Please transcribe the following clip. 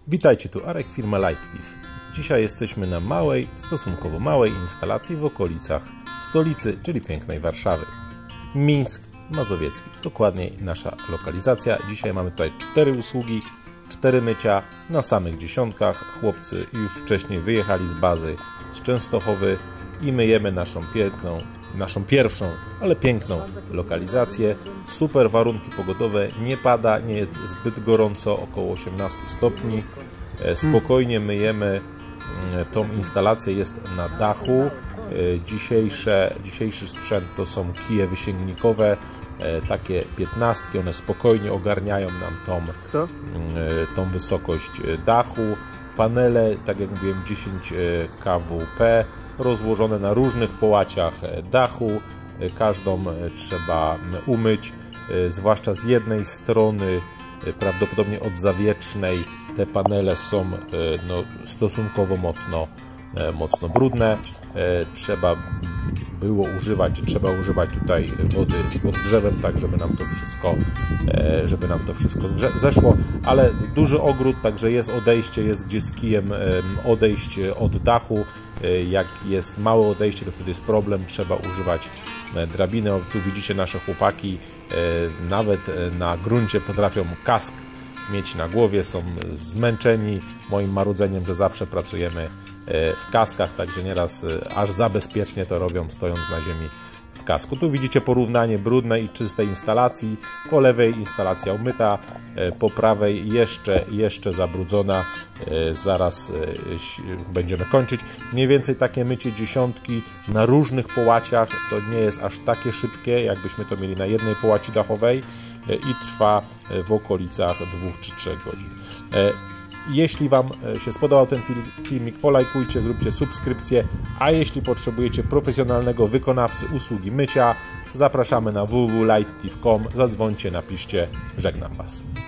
Witajcie, tu Arek, firma Lightleaf. Dzisiaj jesteśmy na małej, stosunkowo małej instalacji w okolicach stolicy, czyli pięknej Warszawy. Mińsk Mazowiecki, dokładniej nasza lokalizacja. Dzisiaj mamy tutaj 4 usługi, 4 mycia na samych dziesiątkach. Chłopcy już wcześniej wyjechali z bazy z Częstochowy i myjemy naszą pierwszą, ale piękną lokalizację. Super warunki pogodowe, nie pada, nie jest zbyt gorąco, około 18 stopni. Spokojnie myjemy tą instalację, jest na dachu. Dzisiejszy sprzęt to są kije wysięgnikowe, takie 15, one spokojnie ogarniają nam tą wysokość dachu. Panele, tak jak mówiłem, 10 kWp, rozłożone na różnych połaciach dachu. Każdą trzeba umyć, zwłaszcza z jednej strony, prawdopodobnie od zawietrznej. Te panele są stosunkowo mocno brudne. Trzeba używać tutaj wody spod drzewem, tak żeby nam to wszystko zeszło, ale duży ogród, także jest odejście, jest gdzie z kijem odejść od dachu. Jak jest małe odejście, to wtedy jest problem, trzeba używać drabiny. Tu widzicie, nasze chłopaki nawet na gruncie potrafią kask mieć na głowie, są zmęczeni moim marudzeniem, że zawsze pracujemy w kaskach, także nieraz aż za bezpiecznie to robią, stojąc na ziemi w kasku. Tu widzicie porównanie brudnej i czystej instalacji. Po lewej instalacja umyta, po prawej jeszcze zabrudzona. Zaraz będziemy kończyć. Mniej więcej takie mycie dziesiątki na różnych połaciach to nie jest aż takie szybkie, jakbyśmy to mieli na jednej połaci dachowej i trwa w okolicach 2 czy 3 godzin. Jeśli Wam się spodobał ten filmik, polajkujcie, zróbcie subskrypcję, a jeśli potrzebujecie profesjonalnego wykonawcy usługi mycia, zapraszamy na www.lightleaf.com, zadzwońcie, napiszcie, żegnam Was.